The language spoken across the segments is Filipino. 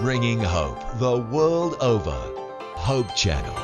Bringing hope the world over. Hope Channel.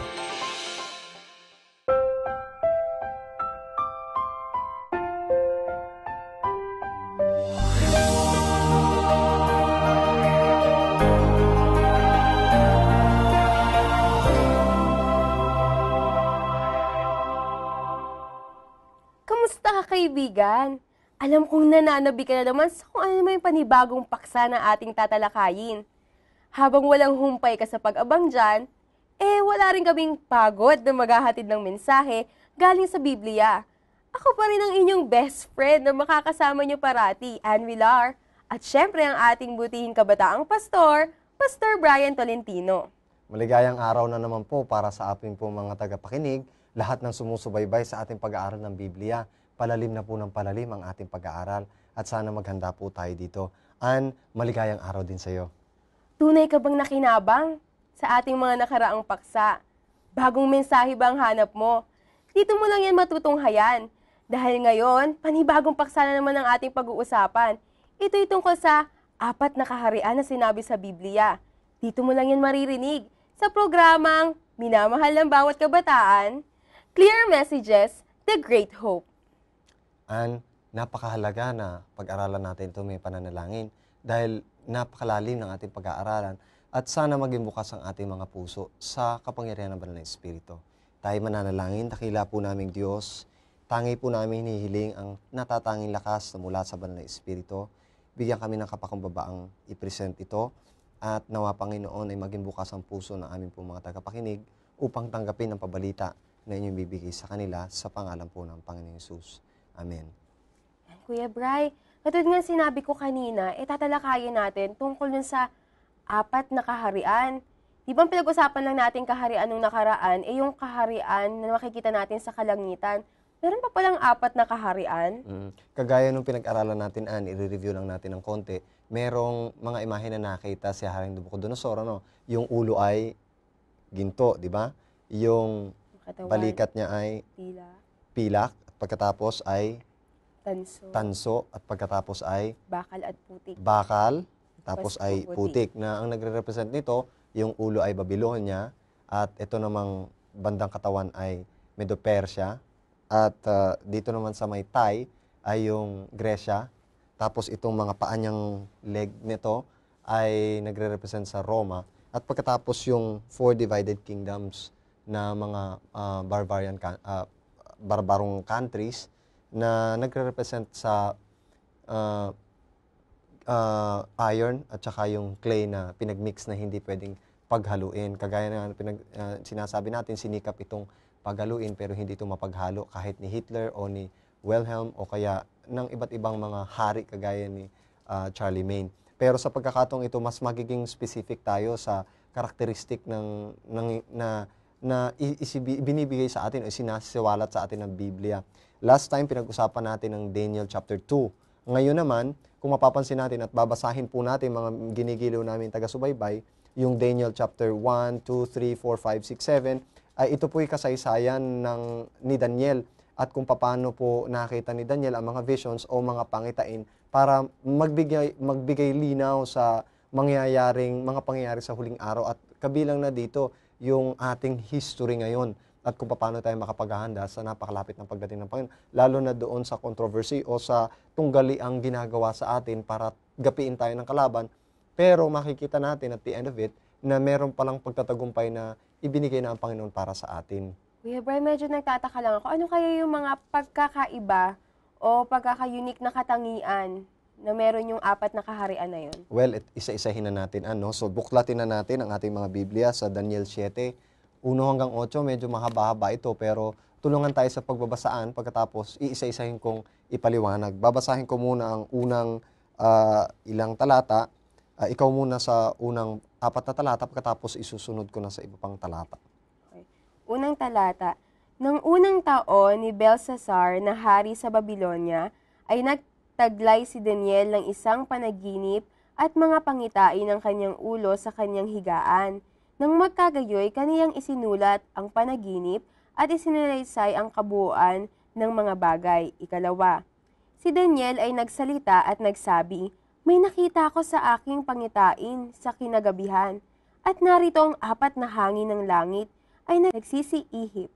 Kamusta ka, kaibigan? Alam kong nananabi ka na naman sa kung ano naman yung panibagong paksa na ating tatalakayin. Habang walang humpay ka sa pag-abang dyan, wala rin kaming pagod na maghahatid ng mensahe galing sa Biblia. Ako pa rin ang inyong best friend na makakasama niyo parati, Huilar. At syempre ang ating butihing kabataang pastor, Pastor Bryan Tolentino. Maligayang araw na naman po para sa ating po mga tagapakinig, lahat ng sumusubaybay sa ating pag-aaral ng Biblia. Palalim na po ng palalim ang ating pag-aaral at sana maghanda po tayo dito. Maligayang araw din sa iyo. Tunay ka bang nakinabang sa ating mga nakaraang paksa? Bagong mensahe ba ang hanap mo? Dito mo lang yan matutunghayan. Dahil ngayon, panibagong paksa na naman ang ating pag-uusapan. Ito'y tungkol sa 4 na kaharian na sinabi sa Biblia. Dito mo lang yan maririnig sa programang Minamahal ng Bawat Kabataan, Clear Messages, The Great Hope. Napakahalaga na pag-aralan natin ito may pananalangin dahil napakalalim ng ating pag-aaralan at sana maging bukas ang ating mga puso sa kapangyarihan ng banal na Espiritu. Tayo mananalangin, dakila po naming Diyos, tangi po namin hinihiling ang natatanging lakas na mula sa banal na Espiritu. Bigyan kami ng kapakumbabaang i-present ito at nawa Panginoon ay maging bukas ang puso ng aming po mga tagapakinig upang tanggapin ang pabalita na inyong bibigay sa kanila sa pangalan po ng Panginoon Hesus. Amen. Kuya Bry, katulad nga sinabi ko kanina, tatalakayin natin tungkol dun sa 4 na kaharian. Di ba pinag-usapan lang natin kaharian nung nakaraan, yung kaharian na makikita natin sa kalangitan. Meron pa palang 4 na kaharian? Kagaya nung pinag-aralan natin, i-review lang natin ng konti, merong mga imahe na nakita si Haring Nabucodonosor, yung ulo ay ginto, di ba? Yung balikat niya ay pilak, at pagkatapos ay tanso, at pagkatapos ay bakal at putik. Bakal, tapos ay putik. Na ang nagre-represent nito, yung ulo ay Babylonia, at ito namang bandang katawan ay Medo-Persia, at dito naman sa may thigh ay yung Gresya, tapos itong mga paa niyang leg nito ay nagre-represent sa Roma, at pagkatapos yung 4 divided kingdoms na mga barbarong countries na nagre-represent sa iron at saka yung clay na pinagmix na hindi pwedeng paghaluin. Kagaya na sinasabi natin, sinikap itong paghaluin pero hindi ito mapaghalo kahit ni Hitler o ni Wilhelm o kaya ng iba't ibang mga hari kagaya ni Charlemagne. Pero sa pagkakataong ito, mas magiging specific tayo sa karakteristik na binibigay sa atin o sinasiwalat sa atin ng Biblia. Last time, pinag-usapan natin ng Daniel chapter 2. Ngayon naman, kung mapapansin natin at babasahin po natin mga ginigiliw namin taga-subaybay, yung Daniel chapter 1, 2, 3, 4, 5, 6, 7, ay ito po'y kasaysayan ni Daniel at kung paano po nakita ni Daniel ang mga visions o mga pangitain para magbigay linaw sa mga pangyayari sa huling araw at kabilang na dito yung ating history ngayon at kung paano tayo makapaghahanda sa napakalapit ng pagdating ng Panginoon, lalo na doon sa controversy o sa tunggali ang ginagawa sa atin para gapiin tayo ng kalaban. Pero makikita natin at the end of it na meron palang pagtatagumpay na ibinigay na ang Panginoon para sa atin. Kuya Brian, medyo nagtataka lang ako. Ano kaya yung mga pagkakaiba o pagkaka-unique na katangian na meron yung 4 na kaharian na yun? Well, isa-isahin na natin. So, buklatin na natin ang ating mga Biblia sa Daniel 7, 1 hanggang 8. Medyo mahaba-haba ito, pero tulungan tayo sa pagbabasaan. Pagkatapos, iisa-isahin kong ipaliwanag. Babasahin ko muna ang unang ilang talata. Ikaw muna sa unang 4 na talata, pagkatapos isusunod ko na sa iba pang talata. Okay. Unang talata. Nang unang taon ni Belshazzar na hari sa Babylonia, ay nagtaglay si Daniel ng isang panaginip at mga pangitain ng kanyang ulo sa kanyang higaan. Nang magkagayoy, kaniyang isinulat ang panaginip at isinalaysay ang kabuuan ng mga bagay. 2. Si Daniel ay nagsalita at nagsabi, May nakita ako sa aking pangitain sa kinagabihan, at narito ang 4 na hangin ng langit ay nagsisiihip.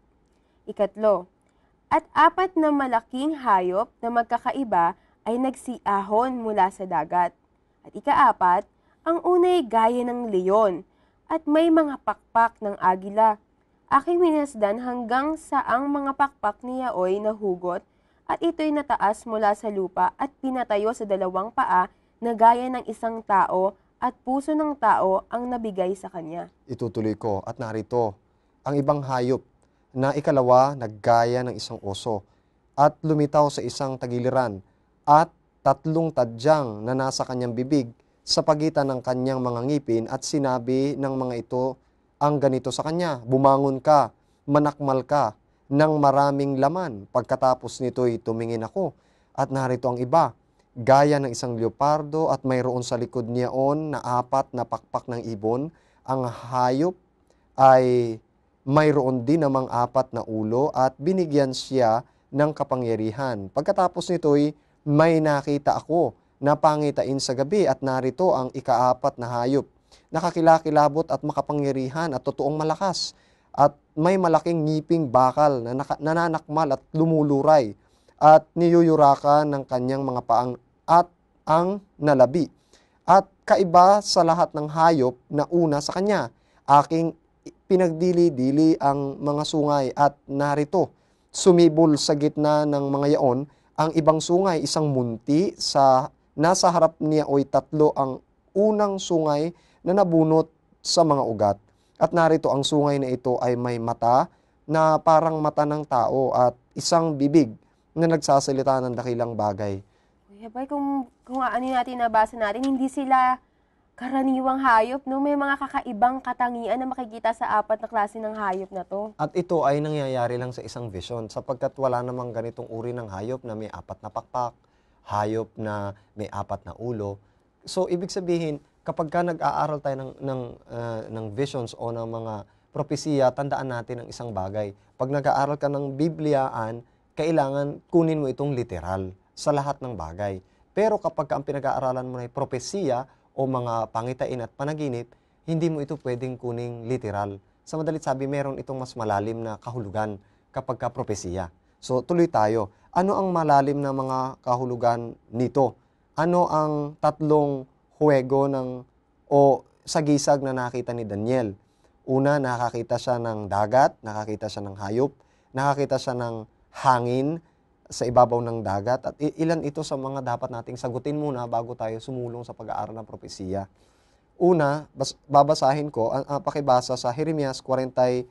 3, at 4 na malaking hayop na magkakaiba ay nagsiahon mula sa dagat. At 4, ang unay gaya ng leon, at may mga pakpak ng agila. Aking minasdan hanggang sa ang mga pakpak niyaoy nahugot, at ito'y nataas mula sa lupa at pinatayo sa 2 paa na gaya ng isang tao, at puso ng tao ang nabigay sa kanya. Itutuloy ko, at narito, ang ibang hayop na ikalawa naggaya ng isang oso, at lumitaw sa isang tagiliran, at 3 tadyang na nasa kanyang bibig sa pagitan ng kanyang mga ngipin, at sinabi ng mga ito ang ganito sa kanya, bumangon ka, manakmal ka ng maraming laman. Pagkatapos nito'y tumingin ako, at narito ang iba, gaya ng isang leopardo, at mayroon sa likod niyaon na 4 na pakpak ng ibon. Ang hayop ay mayroon din namang 4 na ulo, at binigyan siya ng kapangyarihan. Pagkatapos nito'y may nakita ako na pangitain sa gabi, at narito ang ika-4 na hayop, nakakilakilabot at makapangyarihan at totoong malakas, at may malaking ngiping bakal na nananakmal at lumuluray, at niyuyurakan ng kanyang mga paang at ang nalabi. At kaiba sa lahat ng hayop na una sa kanya, aking pinagdili-dili ang mga sungay, at narito, sumibol sa gitna ng mga yaon, ang ibang sungay, isang munti, nasa harap niya oy 3 ang unang sungay na nabunot sa mga ugat. At narito ang sungay na ito ay may mata na parang mata ng tao, at isang bibig na nagsasalita ng dakilang bagay. Kuya Bay, kung ano yung natin nabasa natin, hindi sila karaniwang hayop, no? May mga kakaibang katangian na makikita sa 4 na klase ng hayop na to. At ito ay nangyayari lang sa isang vision, sapagkat wala namang ganitong uri ng hayop na may 4 na pakpak, hayop na may 4 na ulo. So, ibig sabihin, kapag ka nag-aaral tayo ng visions o ng mga propesiya, tandaan natin ang isang bagay. Pag nag-aaral ka ng Bibliaan, kailangan kunin mo itong literal sa lahat ng bagay. Pero kapag ang pinag-aaralan mo ay propesiya o mga pangitain at panaginip, hindi mo ito pwedeng kuning literal. Sa madalit sabi, meron itong mas malalim na kahulugan kapag ka propesiya. So, tuloy tayo. Ano ang malalim na mga kahulugan nito? Ano ang 3 huwego o sagisag na nakita ni Daniel? Una, nakakita siya ng dagat, nakakita siya ng hayop, nakakita siya ng hangin sa ibabaw ng dagat, at ilan ito sa mga dapat nating sagutin muna bago tayo sumulong sa pag-aaral ng propesiya. Una, babasahin ko, pakibasa sa Jeremias 49,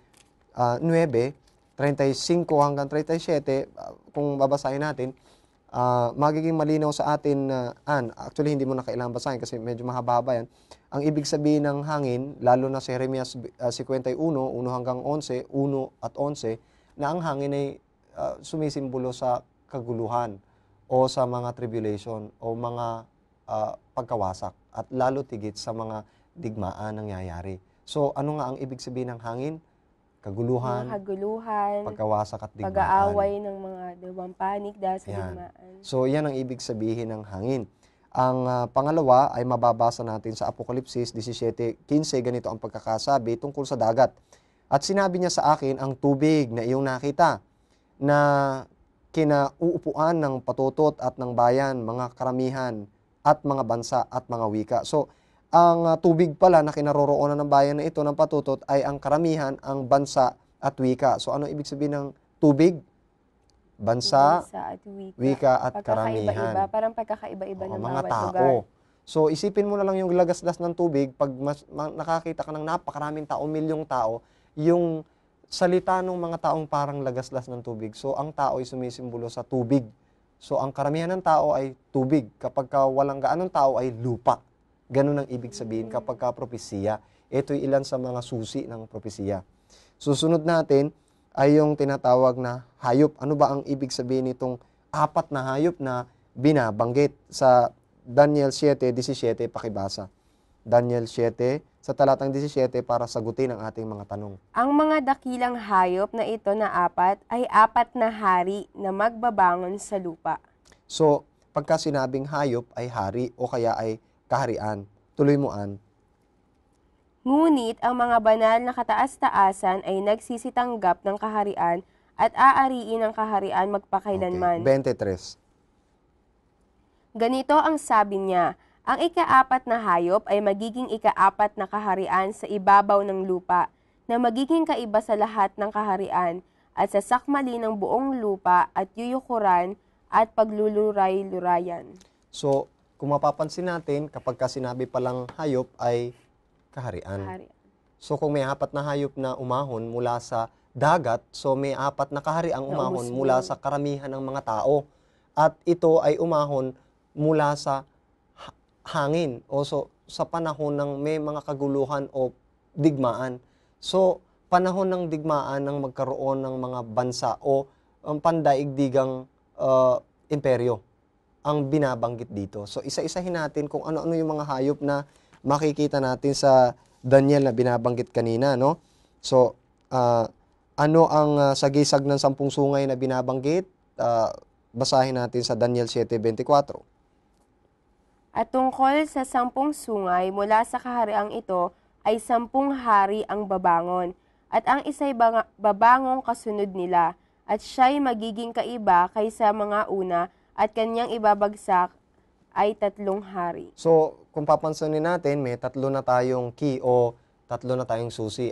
35 hanggang 37, kung babasahin natin, magiging malinaw sa atin na, actually hindi mo na kailangan basahin kasi medyo mahaba yan. Ang ibig sabihin ng hangin, lalo na sa Jeremias 51, 1 hanggang 11, 1 at 11, na ang hangin ay sumisimbolo sa kaguluhan o sa mga tribulation o mga pagkawasak, at lalo tigit sa mga digmaan nangyayari. So, ano nga ang ibig sabihin ng hangin? Kaguluhan, pagkawasak at digmaan. Pag-aaway ng mga dalawang panig dahil sa digmaan. So, yan ang ibig sabihin ng hangin. Ang pangalawa ay mababasa natin sa Apokalipsis 17:15, ganito ang pagkakasabi tungkol sa dagat. At sinabi niya sa akin, ang tubig na iyong nakita, na kinauupuan ng patutot at ng bayan, mga karamihan, at mga bansa at mga wika. So, ang tubig pala na kinaroroonan ng bayan na ito, ng patutot, ay ang karamihan, ang bansa at wika. So, ano ibig sabihin ng tubig? Bansa at wika at karamihan. Parang pagkakaiba-iba ng mga bawat tao. lugar. So, isipin mo na lang yung lagaslas ng tubig, pag nakakita ka ng napakaraming tao, milyong tao, yung salita ng mga taong parang lagaslas ng tubig. So, ang tao ay sumisimbolo sa tubig. So, ang karamihan ng tao ay tubig. Kapag walang gaanong tao ay lupa. Ganun ang ibig sabihin kapag ka propesiya. Ito'y ilan sa mga susi ng propesiya. Susunod natin ay yung tinatawag na hayop. Ano ba ang ibig sabihin nitong 4 na hayop na binabanggit? Sa Daniel 7:17, pakibasa. Daniel 7, sa talatang 17, para sagutin ang ating mga tanong. Ang mga dakilang hayop na ito na 4 ay 4 na hari na magbabangon sa lupa. So, pagka sinabing hayop ay hari o kaya ay kaharian. Tuloy mo, An. Ngunit ang mga banal na kataas-taasan ay nagsisitanggap ng kaharian at aariin ang kaharian magpakailanman. Okay. 23. Ganito ang sabi niya, ang ika-4 na hayop ay magiging ika-4 na kaharian sa ibabaw ng lupa, na magiging kaiba sa lahat ng kaharian, at sa sakmali ng buong lupa at yuyukuran at pagluluray-lurayan. So, kung mapapansin natin, kapag ka sinabi palang hayop ay kaharian. So, kung may 4 na hayop na umahon mula sa dagat, so may 4 na kahariang umahon mula sa karamihan ng mga tao. At ito ay umahon mula sa hangin o so, sa panahon ng may mga kaguluhan o digmaan. So, panahon ng digmaan ng magkaroon ng mga bansa o pandaigdigang imperyo ang binabanggit dito. So, isa-isahin natin kung ano-ano yung mga hayop na makikita natin sa Daniel na binabanggit kanina, no? So, ano ang sagisag ng 10 sungay na binabanggit? Basahin natin sa Daniel 7:24. At tungkol sa 10 sungay mula sa kahariang ito ay 10 hari ang babangon, at ang isa'y babangong kasunod nila, at siya'y magiging kaiba kaysa mga una, at kanyang ibabagsak ay 3 hari. So, kung papansinin natin, may 3 na tayong key o 3 na tayong susi.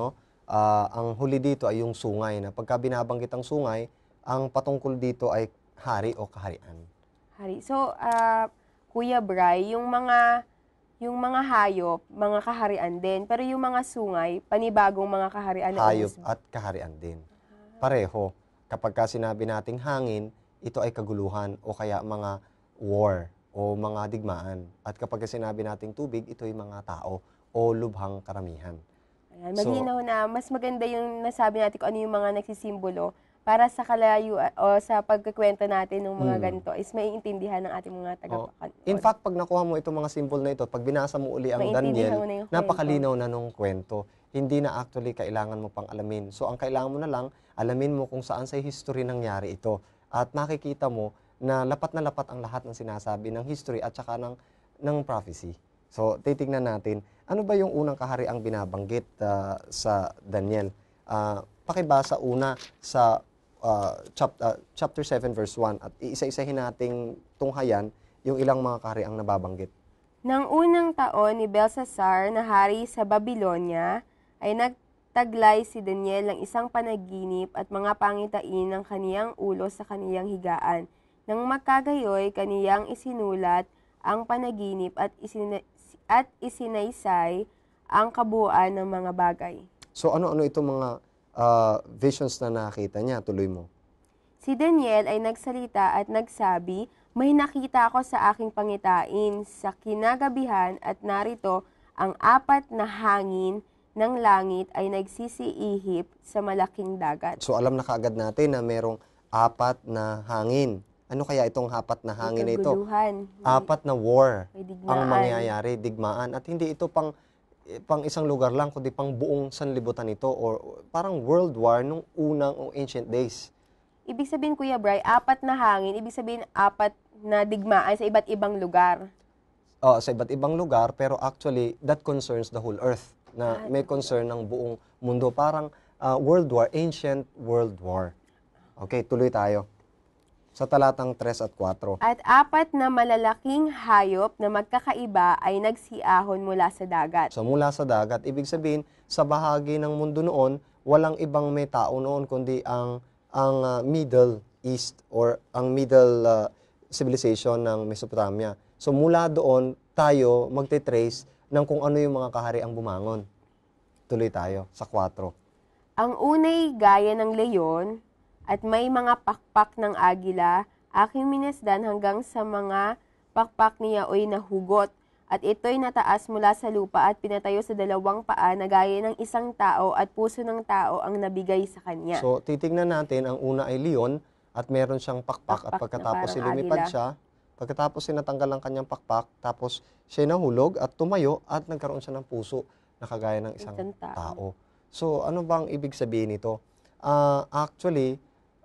Ang huli dito ay yung sungay, na pagka binabanggit ang sungay, ang patungkol dito ay hari o kaharian. Hari. So, Kuya Bry, yung mga hayop, mga kaharian din. Pero yung mga sungay, panibagong mga kaharian. Hayop at kaharian din. Pareho. Kapag ka sinabi nating hangin, ito ay kaguluhan o kaya mga war o mga digmaan. At kapag sinabi nating tubig, ito ay mga tao o lubhang karamihan. Ayan, malinaw na mas maganda yung nasabi natin kung ano yung mga nagsisimbolo para sa kalayo o sa pagkukwento natin ng mga ganito is maiintindihan ng ating mga tagapanood. In fact, pag nakuha mo itong mga symbol na ito, pag binasa mo uli ang Daniel, napakalinaw na nung kwento. Hindi na actually kailangan mo pang alamin. So, ang kailangan mo na lang, alamin mo kung saan sa history nangyari ito. At makikita mo na lapat ang lahat ng sinasabi ng history at saka ng prophecy. So, titignan natin, ano ba yung unang kahariang binabanggit sa Daniel? Pakibasa una sa chapter 7 verse 1 at iisa-isahin nating tunghayan yung ilang mga kahariang nababanggit. Nang unang taon ni Belshazzar na hari sa Babylonia, ay nagtaglay si Daniel ng isang panaginip at mga pangitain ng kaniyang ulo sa kaniyang higaan. Nang magkagayoy, kaniyang isinulat ang panaginip at isinaysay ang kabuuan ng mga bagay. So ano-ano itong mga visions na nakita niya? Tuloy mo. Si Daniel ay nagsalita at nagsabi, may nakita ako sa aking pangitain sa kinagabihan at narito ang 4 na hangin ng langit ay nagsisiihip sa malaking dagat. So alam na kaagad natin na merong 4 na hangin. Ano kaya itong 4 na hangin na ito? 4 na war ang mangyayari, digmaan. At hindi ito pang isang lugar lang, kundi pang buong sanlibutan ito or parang world war nung unang o ancient days. Ibig sabihin, Kuya Bry, 4 na hangin, ibig sabihin 4 na digmaan sa iba't ibang lugar. Sa iba't ibang lugar, pero actually, that concerns the whole earth. Na may concern ng buong mundo. Parang world war, ancient world war. Okay, tuloy tayo. Sa talatang 3 at 4. At 4 na malalaking hayop na magkakaiba ay nagsiahon mula sa dagat. So mula sa dagat, ibig sabihin, sa bahagi ng mundo noon, walang ibang may tao noon, kundi ang Middle East or ang Middle civilization ng Mesopotamia. So mula doon, tayo magte-trace ng kung ano yung mga kahariang bumangon. Tuloy tayo sa 4. Ang unay gaya ng leyon at may mga pakpak ng agila, aking minasdan hanggang sa mga pakpak niya ay nahugot. At ito'y nataas mula sa lupa at pinatayo sa 2 paa na gaya ng isang tao at puso ng tao ang nabigay sa kanya. So, titignan natin, ang una ay leon at meron siyang pakpak at pagkatapos lumipad siya, pagkatapos sinatanggal ang kanyang pakpak, tapos siya nahulog at tumayo at nagkaroon siya ng puso na kagaya ng isang tao. So, ano bang ibig sabihin nito? Actually,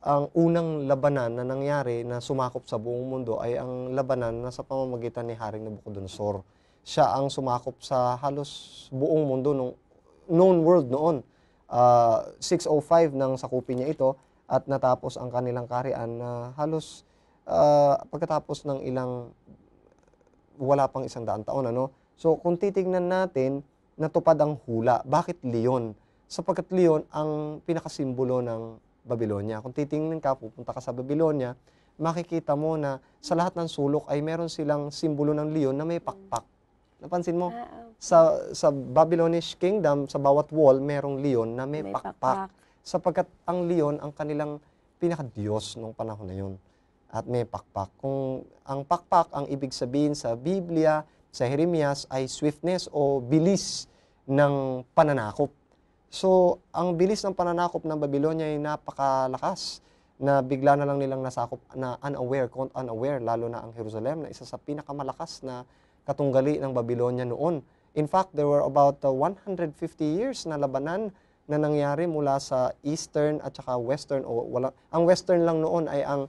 ang unang labanan na nangyari na sumakop sa buong mundo ay ang labanan na sa pamamagitan ni Haring Nabucodonosor. Siya ang sumakop sa halos buong mundo nung known world noon. 605 nang sakupin niya ito at natapos ang kanilang kaharian na halos pagkatapos ng ilang wala pang 100 taon. So kung titignan natin, natupad ang hula. Bakit leon? Sapagkat leon ang pinakasimbolo ng Babylonia. Kung titingnan ka, pupunta ka sa Babylonia, makikita mo na sa lahat ng sulok ay meron silang simbolo ng leon na may pakpak. Napansin mo? Sa Babylonish kingdom, sa bawat wall, merong leon na may pakpak. Sapagkat ang leon ang kanilang pinakadiyos nung panahon na yun. At may pakpak. Kung ang pakpak, ang ibig sabihin sa Biblia, sa Jeremias, ay swiftness o bilis ng pananakop. So, ang bilis ng pananakop ng Babylonia ay napakalakas na bigla na lang nilang nasakop na unaware, lalo na ang Jerusalem na isa sa pinakamalakas na katunggali ng Babylonia noon. In fact, there were about 150 years na labanan na nangyari mula sa eastern at saka western. Ang western lang noon ay ang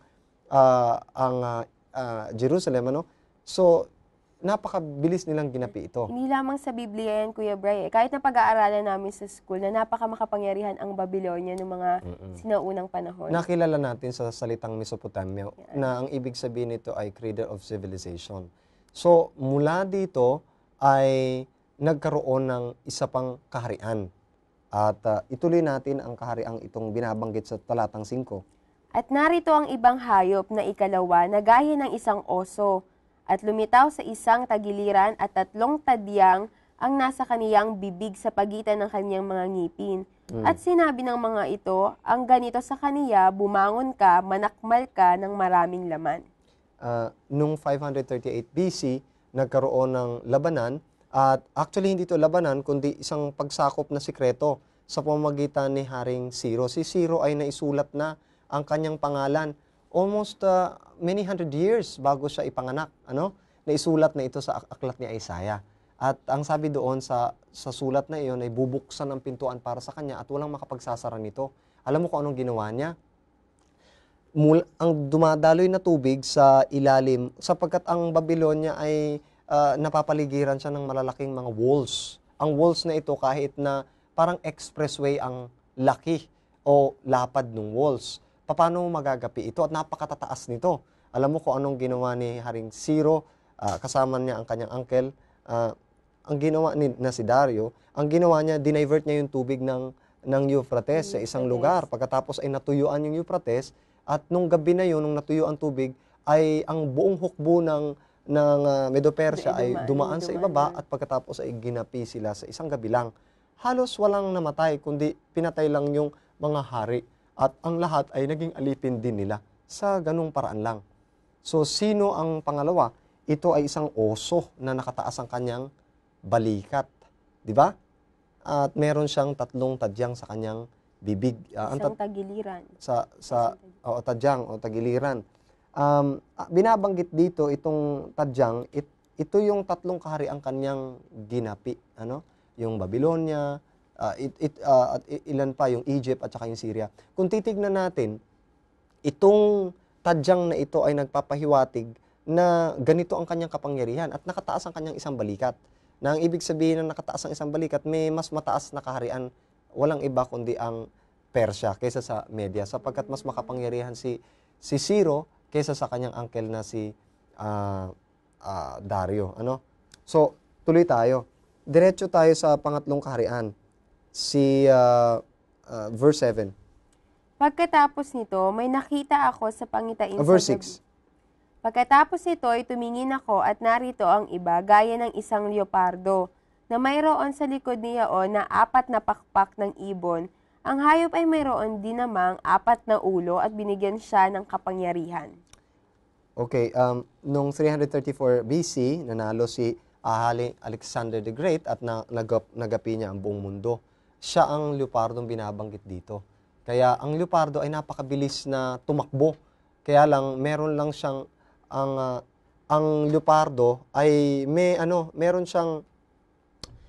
Jerusalem. So, napakabilis nilang ginapi ito. Hindi lamang sa Biblia yan, Kuya Bryan. Kahit na pag-aaralan namin sa school na napakamakapangyarihan ang Babylonia ng mga sinaunang panahon. Nakilala natin sa salitang Mesopotamia na ang ibig sabihin nito ay cradle of civilization. So, mula dito ay nagkaroon ng isa pang kaharian. At ituloy natin ang kahariang itong binabanggit sa talatang 5. At narito ang ibang hayop na ikalawa na gaya ng isang oso, at lumitaw sa isang tagiliran at 3 tadyang ang nasa kaniyang bibig sa pagitan ng kaniyang mga ngipin. At sinabi ng mga ito, ang ganito sa kaniya, bumangon ka, manakmal ka ng maraming laman. Noong 538 BC, nagkaroon ng labanan, at actually hindi ito labanan, kundi isang pagsakop na sikreto sa pamamagitan ni Haring Ciro. Si Ciro ay naisulat na ang kanyang pangalan almost many hundred years bago siya ipanganak. Naisulat na ito sa aklat ni Isaiah. At ang sabi doon sa sulat na iyon ay bubuksan ang pintuan para sa kanya at walang makapagsasara nito. Alam mo kung anong ginawa niya? Ang dumadaloy na tubig sa ilalim, sapagkat ang Babylonia ay napapaligiran siya ng malalaking mga walls. Ang walls na ito kahit na parang expressway ang laki o lapad ng walls. Paano magagapi ito? At napakatataas nito. Alam mo kung anong ginawa ni Haring Ciro, kasama niya ang kanyang uncle, ang ginawa na si Dario, ang ginawa niya, dinivert niya yung tubig ng Euphrates sa isang lugar. Pagkatapos ay natuyuan yung Euphrates, at nung gabi na yun, nung natuyo ang tubig, ay ang buong hukbo ng Medo-Persia ay dumaan sa ibaba, at pagkatapos ay ginapi sila sa isang gabi lang. Halos walang namatay, kundi pinatay lang yung mga hari. At ang lahat ay naging alipin din nila sa ganung paraan lang. So, sino ang pangalawa? Ito ay isang oso na nakataas ang kanyang balikat. Di ba? At meron siyang 3 tadyang sa kanyang bibig. Isang tagiliran. Tadyang o tagiliran. Binabanggit dito itong tadyang, ito yung 3 kahariang kanyang ginapi. Yung Babylonia, at ilan pa, yung Egypt at saka yung Syria. Kung titignan natin, itong tadyang na ito ay nagpapahiwatig na ganito ang kanyang kapangyarihan at nakataas ang kanyang isang balikat. Na ang ibig sabihin ng nakataas ang isang balikat, may mas mataas na kaharian, walang iba kundi ang Persia kaysa sa Media, sapagkat mas makapangyarihan si Ciro kaysa sa kanyang uncle na si Dario. So, tuloy tayo. Diretso tayo sa pangatlong kaharian. Verse 7. Pagkatapos nito, may nakita ako sa pangitain Verse sa gabi. 6. Pagkatapos nito, ay tumingin ako at narito ang iba, gaya ng isang leopardo, na mayroon sa likod niya na 4 na pakpak ng ibon. Ang hayop ay mayroon din namang 4 na ulo at binigyan siya ng kapangyarihan. Okay, noong 334 BC, nanalo si Alexander the Great at nagapi niya ang buong mundo. Siya ang leopardong binabanggit dito. Kaya ang leopardo ay napakabilis na tumakbo. Kaya lang meron lang siyang ang leopardo ay meron siyang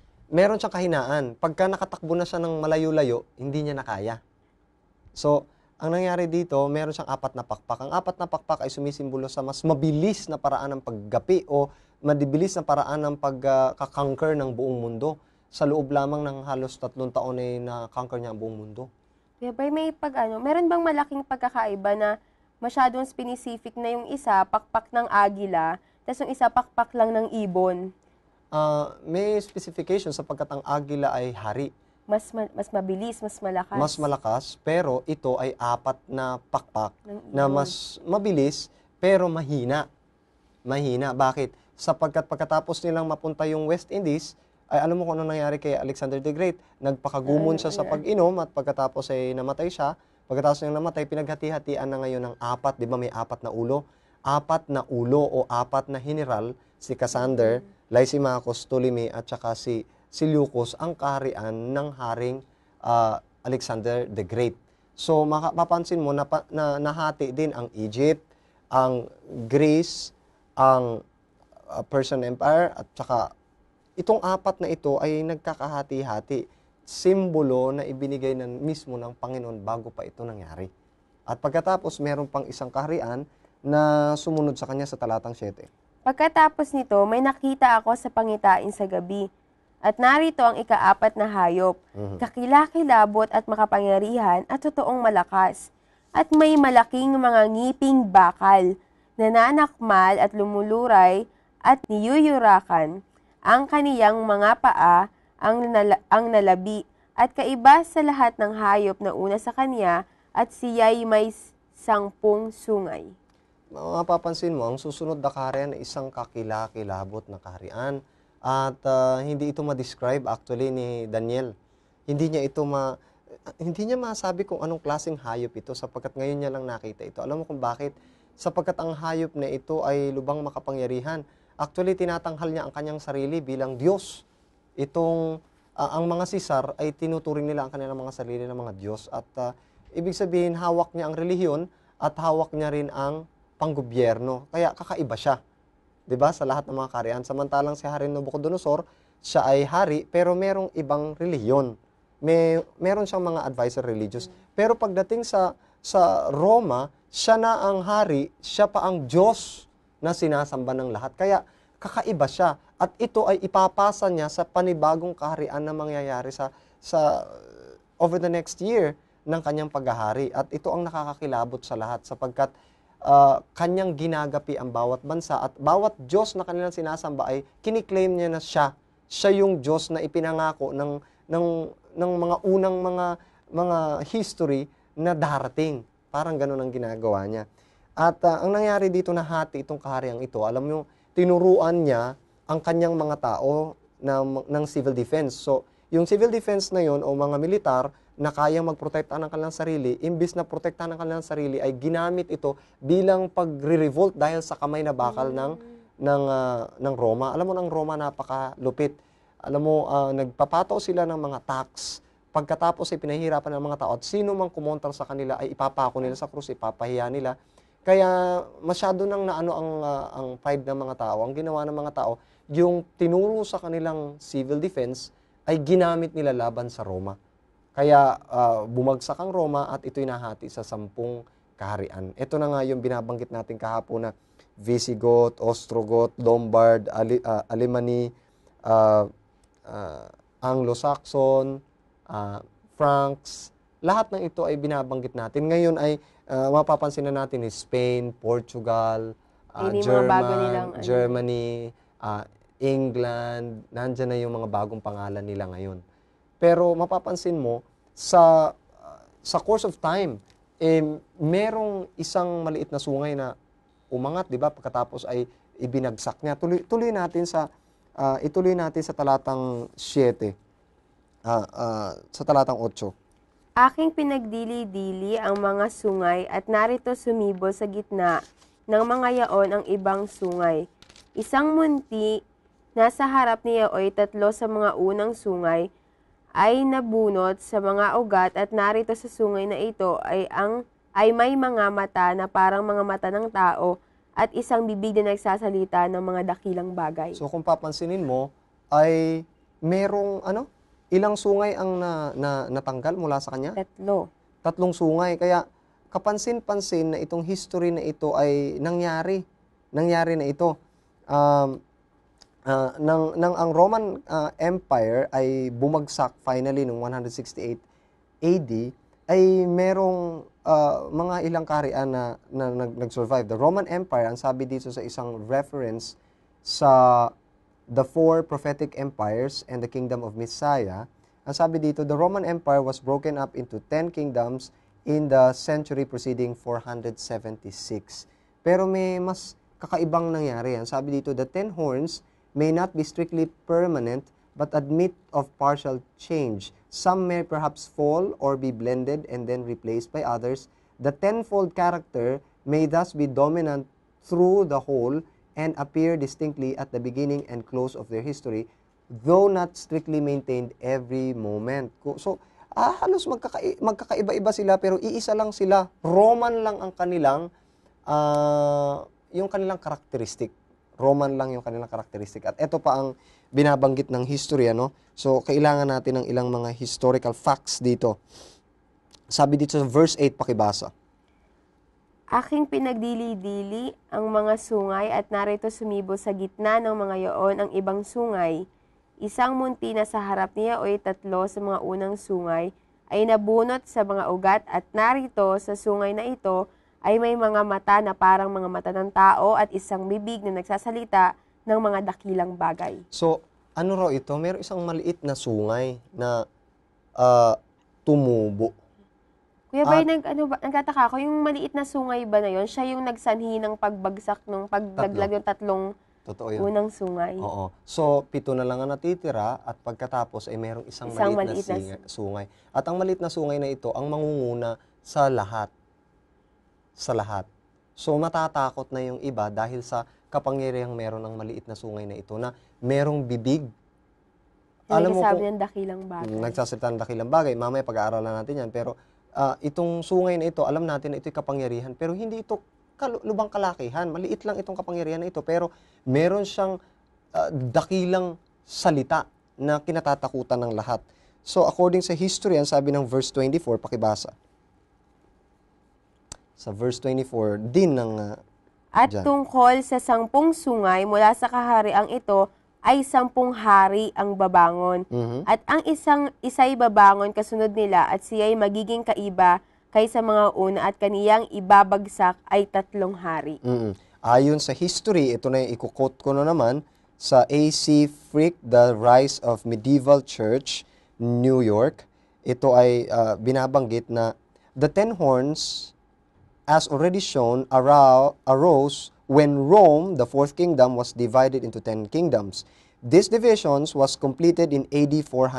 kahinaan. Pagka nakatakbo na siya ng malayo-layo, hindi niya na kaya. So, ang nangyari dito, meron siyang 4 na pakpak. Ang 4 na pakpak ay sumisimbolo sa mas mabilis na paraan ng paggapi o madibilis na paraan ng pagka-conquer ng buong mundo. Sa loob lamang ng halos 3 taon ay na-conquer niya ang buong mundo. Kaya ba may meron bang malaking pagkakaiba na masyadong specific na yung isa, pakpak ng agila, tapos yung isa, pakpak lang ng ibon? May specification sapagkat ang agila ay hari. Mas mabilis, mas malakas. Mas malakas, pero ito ay 4 na pakpak na ibon. mas mabilis, pero mahina. Mahina. Bakit? Sapagkat pagkatapos nilang mapunta yung West Indies, ay alam mo kung ano nangyari kay Alexander the Great. Nagpakagumon siya sa pag-inom at pagkatapos ay namatay siya. Pagkatapos niyang namatay, pinaghati-hatian na ngayon ng 4, di ba may 4 na ulo? 4 na ulo o 4 na general, si Cassander, Lysimachus, Ptolemy at saka si Seleucus ang kaharian ng haring Alexander the Great. So mapapansin mo na nahati din ang Egypt, ang Greece, ang Persian Empire at saka itong 4 na ito ay nagkakahati-hati. Simbolo na ibinigay mismo ng Panginoon bago pa ito nangyari. At pagkatapos meron pang isang kaharian na sumunod sa kanya sa talatang 7. Pagkatapos nito, may nakita ako sa pangitain sa gabi. At narito ang ika-4 na hayop, kakilakilabot at makapangyarihan at totoong malakas. At may malaking mga ngiping bakal, nananakmal at lumuluray at niyuyurakan. Ang kaniyang mga paa ang nalabi at kaiba sa lahat ng hayop na una sa kanya at siya'y may 10 sungay. Mapapansin mo, ang susunod na kaharian ay isang kakilakilabot na kaharian. At hindi ito ma-describe actually ni Daniel. Hindi niya masabi kung anong klaseng hayop ito sapagkat ngayon niya lang nakita ito. Alam mo kung bakit? Sapagkat ang hayop na ito ay lubang makapangyarihan. Actually, tinatanghal niya ang kanyang sarili bilang Diyos. Ang mga Sisar ay tinuturing nila ang kanilang mga sarili ng mga Diyos. At ibig sabihin, hawak niya ang relihiyon at hawak niya rin ang panggobyerno. Kaya kakaiba siya. 'Di ba? Sa lahat ng mga kaharian. Samantalang si Haring Nabucodonosor, siya ay hari pero merong ibang relihiyon. Meron siyang mga advisor religious. Pero pagdating sa Roma, siya na ang hari, siya pa ang Diyos na sinasamba ng lahat. Kaya kakaiba siya. At ito ay ipapasa niya sa panibagong kaharian na mangyayari sa over the next year ng kanyang paghahari. At ito ang nakakakilabot sa lahat sapagkat kanyang ginagapi ang bawat bansa at bawat Diyos na kanilang sinasamba ay kiniklaim niya na siya yung Diyos na ipinangako ng mga unang mga history na darating. Parang ganun ang ginagawa niya. At ang nangyari dito na hati itong kahariang ito, alam mo, tinuruan niya ang kanyang mga tao ng civil defense. So, yung civil defense na yon o mga militar na kayang magprotekta ng kanilang sarili, imbis na protektahan ng kanilang sarili, ay ginamit ito bilang pagre-revolt dahil sa kamay na bakal ng Roma. Alam mo, ng Roma napakalupit. Alam mo, nagpapato sila ng mga tax. Pagkatapos ay pinahihirapan ng mga tao at sino mang kumontra sa kanila ay ipapako nila sa krus, ipapahiya nila. Kaya masyado nang naano ang pride ng mga tao. Ang ginawa ng mga tao, yung tinuro sa kanilang civil defense ay ginamit nila laban sa Roma. Kaya bumagsak ang Roma at ito'y nahati sa 10 kaharian. Ito na nga yung binabanggit natin kahapon na Visigoth, Ostrogoth, Lombard, Alemanni, Anglo-Saxon, Franks. Lahat ng ito ay binabanggit natin. Ngayon ay mapapansin na natin ni Spain, Portugal, Germany, England. Nandiyan na yung mga bagong pangalan nila ngayon. Pero mapapansin mo, sa course of time, merong isang maliit na sungay na umangat, di ba? Pagkatapos ay ibinagsak niya. Ituloy natin sa talatang 7, sa talatang 8. Aking pinagdili-dili ang mga sungay at narito sumibol sa gitna ng mga yaon ang ibang sungay. Isang munti, nasa harap niya ay 3 sa mga unang sungay, ay nabunot sa mga ugat at narito sa sungay na ito ay may mga mata na parang mga mata ng tao at isang bibig na nagsasalita ng mga dakilang bagay. So kung papansinin mo, ay merong ilang sungay ang natanggal mula sa kanya? 3. 3 sungay. Kaya kapansin-pansin na itong history na ito ay nangyari. Nangyari na ito. Nang ang Roman Empire ay bumagsak finally noong 168 AD, ay merong mga ilang kaharian na nag-survive. The Roman Empire, ang sabi dito sa isang reference sa the four prophetic empires and the kingdom of Messiah, ang sabi dito, the Roman Empire was broken up into 10 kingdoms in the century preceding 476. Pero may mas kakaibang nangyari. Ang sabi dito, the 10 horns may not be strictly permanent but admit of partial change. Some may perhaps fall or be blended and then replaced by others. The tenfold character may thus be dominant through the whole and appear distinctly at the beginning and close of their history, though not strictly maintained every moment. So, halos magkakaiba-iba sila, pero iisa lang sila. Roman lang ang kanilang, yung kanilang karakteristik. Roman lang yung kanilang karakteristik. At ito pa ang binabanggit ng history, ano? So, kailangan natin ng ilang mga historical facts dito. Sabi dito sa verse 8, pakibasa. Aking pinagdili-dili ang mga sungay at narito sumibo sa gitna ng mga yoon ang ibang sungay. Isang munti na sa harap niya o 3 sa mga unang sungay ay nabunot sa mga ugat at narito sa sungay na ito ay may mga mata na parang mga mata ng tao at isang bibig na nagsasalita ng mga dakilang bagay. So, ano raw ito? Meron isang maliit na sungay na tumubo. Kuya Bryan, nagtataka ako, yung maliit na sungay ba na yon, siya yung nagsanhi ng pagbagsak ng paglaglag yung 3 Totoo yun. unang sungay? Oo. So, 7 na lang ang natitira at pagkatapos ay merong isang maliit na sungay. At ang maliit na sungay na ito ang mangunguna sa lahat. Sa lahat. So, matatakot na yung iba dahil sa kapangyarihang meron ng maliit na sungay na ito na merong bibig. Alam mo kung ng dakilang bagay. Nagsasalita ng dakilang bagay. Mamaya pag-aaralan natin yan. Pero itong sungay na ito, alam natin na ito'y kapangyarihan. Pero hindi ito lubang kalakihan. Maliit lang itong kapangyarihan na ito. Pero meron siyang dakilang salita na kinatatakutan ng lahat. So, according sa history, ang sabi ng verse 24, pakibasa. Sa verse 24, din ng At tungkol sa 10 sungay mula sa kahariang ito, ay 10 hari ang babangon. At ang isa'y babangon kasunod nila at siya'y magiging kaiba kaysa mga una at kaniyang ibabagsak ay 3 hari. Ayon sa history, ito na yung ikukot ko na naman, sa A.C. Frick, The Rise of Medieval Church, New York, ito ay binabanggit na the 10 horns, as already shown, arose when Rome, the 4th kingdom, was divided into 10 kingdoms. This division was completed in AD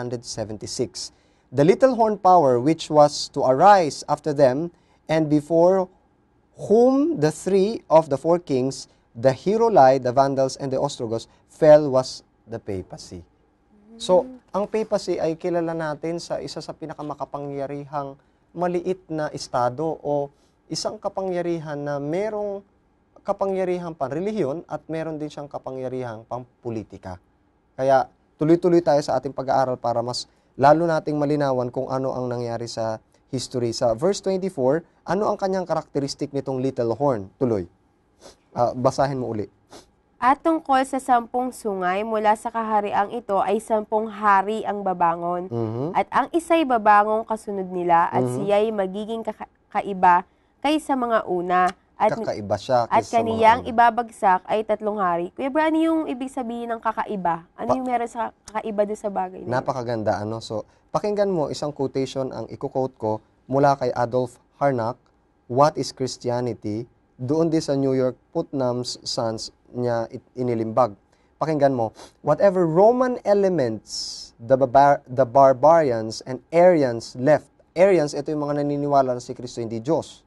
476. The little horn power which was to arise after them, and before whom the 3 of the 4 kings, the Heruli, the Vandals, and the Ostrogoths, fell was the papacy. So, ang papacy ay kilala natin sa isa sa pinakamakapangyarihang maliit na estado o isang kapangyarihan na merong kapangyarihang panrelihiyon at meron din siyang kapangyarihang pampolitika. Kaya tuloy-tuloy tayo sa ating pag-aaral para mas lalo nating malinawan kung ano ang nangyari sa history. Sa verse 24, ano ang kanyang karakteristik nitong little horn? Tuloy. Basahin mo uli. At tungkol sa 10 sungay mula sa kahariang ito ay 10 hari ang babangon. At ang isa'y babangong kasunod nila at siya'y magiging kaiba kaysa mga una. Kakaiba siya at kaniyang ibabagsak ay 3 hari. Kuya Bryan, ano yung ibig sabihin ng kakaiba? Ano yung meron sa kakaiba doon sa bagay na napakaganda, ano? So, pakinggan mo isang quotation ang i-quote ko mula kay Adolf Harnack, What is Christianity? Doon din sa New York Putnam's Sons niya inilimbag. Pakinggan mo, whatever Roman elements the barbarians and Arians left. Arians, ito yung mga naniniwala na si Kristo hindi Diyos.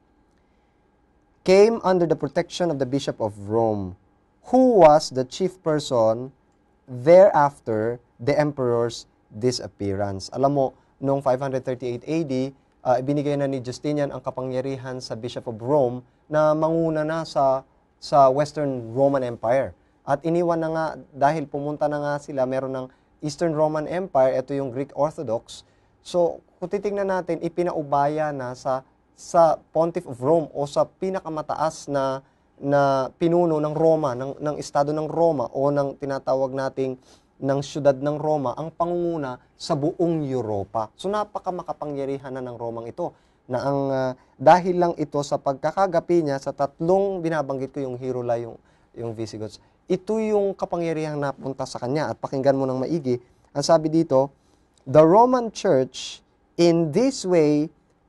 Came under the protection of the Bishop of Rome, who was the chief person thereafter the emperor's disappearance. Alam mo, noong 538 AD, ibinigay na ni Justinian ang kapangyarihan sa Bishop of Rome na manguna na sa Western Roman Empire. At iniwan na nga, dahil pumunta na nga sila, meron ng Eastern Roman Empire, ito yung Greek Orthodox. So, kung titingnan natin, ipinaubaya na sa sa Pontiff of Rome o sa pinakamataas na pinuno ng Roma, ng estado ng Roma o ng tinatawag nating ng siyudad ng Roma, ang pangunguna sa buong Europa. So napakamakapangyarihan na ng Romang ito na ang dahil lang ito sa pagkakagapi niya sa tatlong binabanggit ko, yung Hirola, yung Visigoths, ito yung kapangyarihan na punta sa kanya. At pakinggan mo ng maigi, ang sabi dito, the Roman Church in this way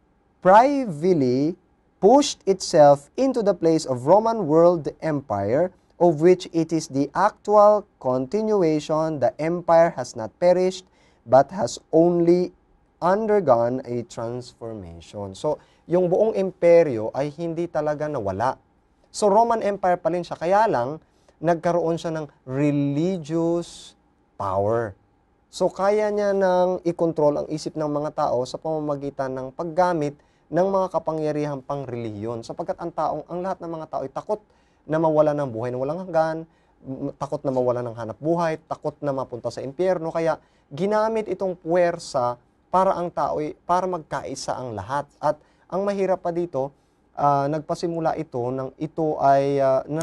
privily pushed itself into the place of Roman world empire, of which it is the actual continuation. The empire has not perished, but has only undergone a transformation. So, yung buong imperyo ay hindi talaga nawala. So, Roman Empire pa rin siya. Kaya lang, nagkaroon siya ng religious power. So, kaya niya nang i-control ang isip ng mga tao sa pamamagitan ng paggamit ng mga kapangyarihang pang-relihiyon. Sapagkat ang lahat ng mga tao ay takot na mawala ng buhay na walang hanggan, takot na mawala ng hanap buhay, takot na mapunta sa impyerno. Kaya ginamit itong puwersa para ang tao, para magkaisa ang lahat. At ang mahirap pa dito, nagpasimula ito nang ito ay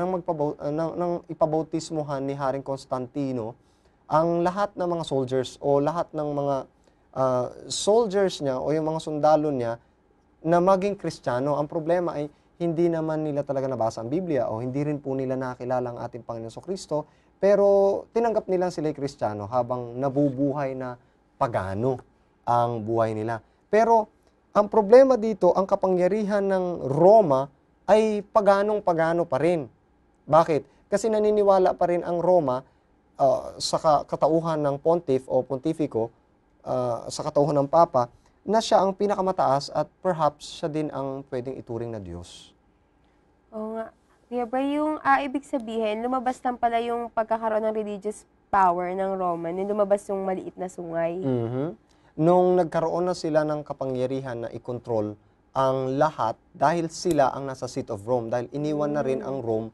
nang ipabautismohan ni Haring Constantino ang lahat ng mga soldiers o lahat ng mga soldiers niya o yung mga sundalo niya na maging Kristiyano. Ang problema ay hindi naman nila talaga nabasa ang Biblia o hindi rin po nila nakilala ang ating Panginoon Kristo, pero tinanggap nila sila'y Kristiyano habang nabubuhay na pagano ang buhay nila. Pero ang problema dito, ang kapangyarihan ng Roma ay paganong-pagano pa rin. Bakit? Kasi naniniwala pa rin ang Roma sa katauhan ng pontiff o pontifico, sa katauhan ng Papa, na siya ang pinakamataas at perhaps siya din ang pwedeng ituring na Diyos. Oo nga. Kuya Bray, yung ibig sabihin, lumabas lang pala yung pagkakaroon ng religious power ng Roman, yung lumabas yung maliit na sungay. Nung nagkaroon na sila ng kapangyarihan na i-control ang lahat dahil sila ang nasa seat of Rome, dahil iniwan na rin ang Rome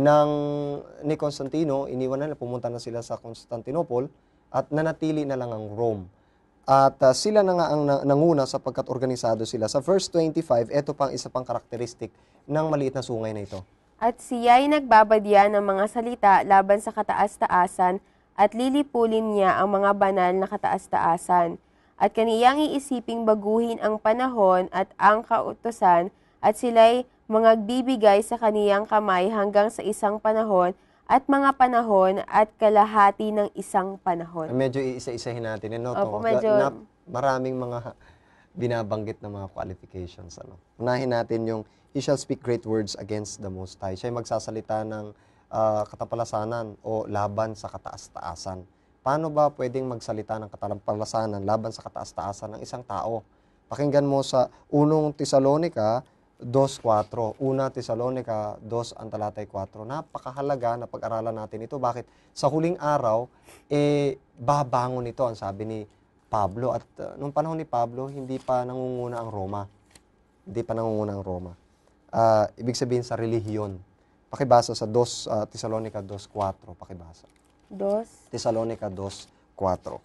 ni Constantino, iniwan na, pumunta na sila sa Constantinople at nanatili na lang ang Rome. At sila na nga ang nanguna sapagkat organisado sila. Sa verse 25, ito pang isa pang karakteristik ng maliit na sungay na ito. At siya'y nagbabadya ng mga salita laban sa kataas-taasan at lilipulin niya ang mga banal na kataas-taasan. At kaniyang iisiping baguhin ang panahon at ang kautusan at sila'y mangagbibigay sa kaniyang kamay hanggang sa isang panahon at mga panahon at kalahati ng isang panahon. Medyo iisa-isahin natin. Opo, medyo maraming mga binabanggit na mga qualifications. Unahin natin yung, he shall speak great words against the Most High. Siya ay magsasalita ng katapalasanan o laban sa kataas-taasan. Paano ba pwedeng magsalita ng katapalasanan laban sa kataas-taasan ng isang tao? Pakinggan mo sa 1 Tesalonica 2:4. 1 Tesalonica 2 ang talatay 4. Napakahalaga na pag-aralan natin ito. Bakit? Sa huling araw, babangon ito, ang sabi ni Pablo. At nung panahon ni Pablo, hindi pa nangunguna ang Roma. Hindi pa nangunguna ang Roma. Ibig sabihin sa relihiyon. Pakibasa sa 2 Tesalonica 2:4. Pakibasa. 2 Tesalonica 2:4.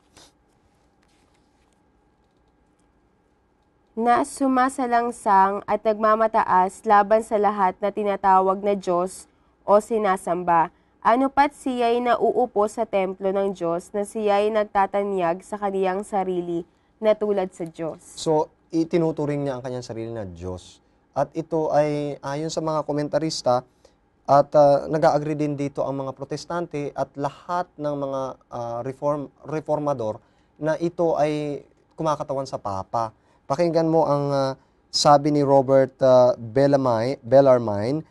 Na sumasalangsang at nagmamataas laban sa lahat na tinatawag na Diyos o sinasamba. Ano pat siya'y nauupo sa templo ng Diyos na siya'y nagtatanyag sa kaniyang sarili na tulad sa Diyos. So, itinuturing niya ang kanyang sarili na Diyos. At ito ay ayon sa mga komentarista at nag-agree din dito ang mga protestante at lahat ng mga reformador na ito ay kumakatawan sa Papa. Pakinggan mo ang sabi ni Robert Bellarmine,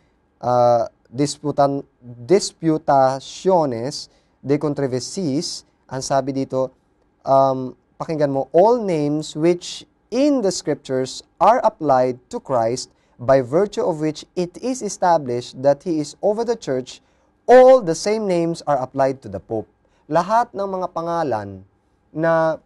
Disputationes de Controversies. Ang sabi dito, pakinggan mo, all names which in the scriptures are applied to Christ, by virtue of which it is established that He is over the church, all the same names are applied to the Pope. Lahat ng mga pangalan na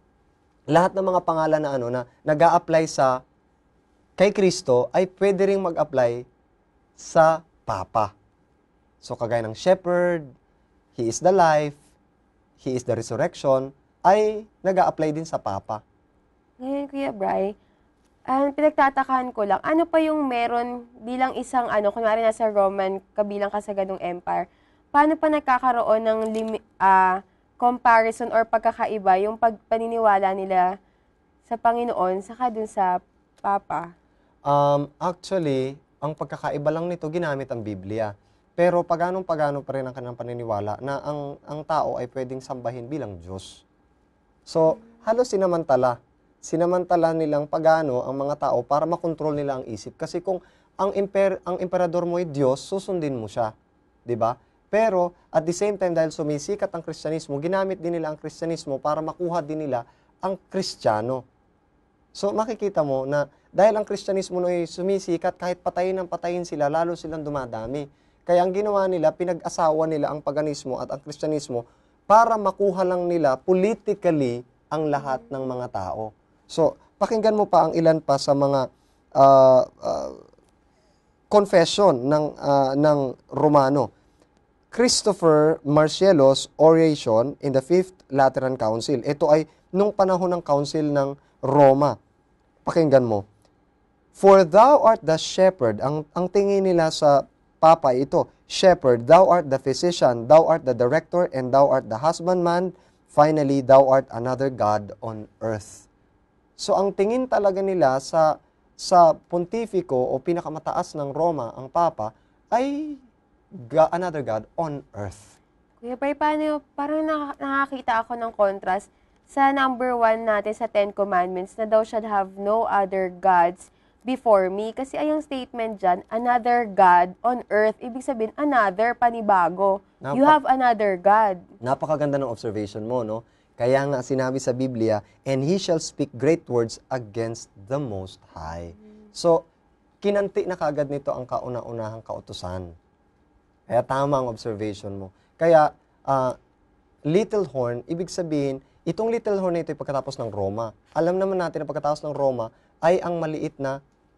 nag-a-apply sa kay Kristo ay pwede ring mag-apply sa Papa. So kagaya ng shepherd, He is the life, He is the resurrection, ay nag-a-apply din sa Papa. Ngayon, Kuya Bray, Pinagtatakahan ko lang, ano pa yung meron bilang isang kunwari nasa Roman, kabilang ka sa ganung empire, paano pa nagkakaroon ng comparison or pagkakaiba yung paniniwala nila sa Panginoon saka dun sa Papa? Actually, ang pagkakaiba lang nito, ginamit ang Biblia. Pero pagano pa rin ang kanilang paniniwala na ang tao ay pwedeng sambahin bilang Diyos. So, halos sinamantala nilang pagano ang mga tao para makontrol nila ang isip. Kasi kung ang emperador mo ay Diyos, susundin mo siya. 'Di ba? Pero, at the same time, dahil sumisikat ang Kristyanismo, ginamit din nila ang Kristyanismo para makuha din nila ang Kristiyano. So, makikita mo na dahil ang Kristyanismo ay sumisikat, kahit patayin sila, lalo silang dumadami. Kaya ang ginawa nila, pinag-asawa nila ang paganismo at ang Kristyanismo para makuha lang nila politically ang lahat ng mga tao. So, pakinggan mo pa ang ilan pa sa mga confession ng Romano. Christopher Marcellus' oration in the Fifth Lateran Council. Ito ay nung panahon ng Council ng Roma. Pakinggan mo. For thou art the shepherd. Ang tingin nila sa Papa ito, shepherd, thou art the physician, thou art the director, and thou art the husbandman. Finally, thou art another God on earth. So, ang tingin talaga nila sa pontifiko o pinakamataas ng Roma, ang Papa, ay another God on earth. Kuya Bray, paano, parang nakakita ako ng contrast sa number 1 natin sa 10 Commandments na thou should have no other gods before me. Kasi ay yung statement dyan, another God on earth. Ibig sabihin, another, panibago. You have another God. Napakaganda ng observation mo, no? Kaya nga sinabi sa Biblia, and he shall speak great words against the Most High. So, kinanti na kagad nito ang kauna-unahang kautusan. Kaya tama ang observation mo. Kaya, little horn, ibig sabihin, itong little horn na ito ay pagkatapos ng Roma. Alam naman natin na pagkatapos ng Roma ay ang maliit na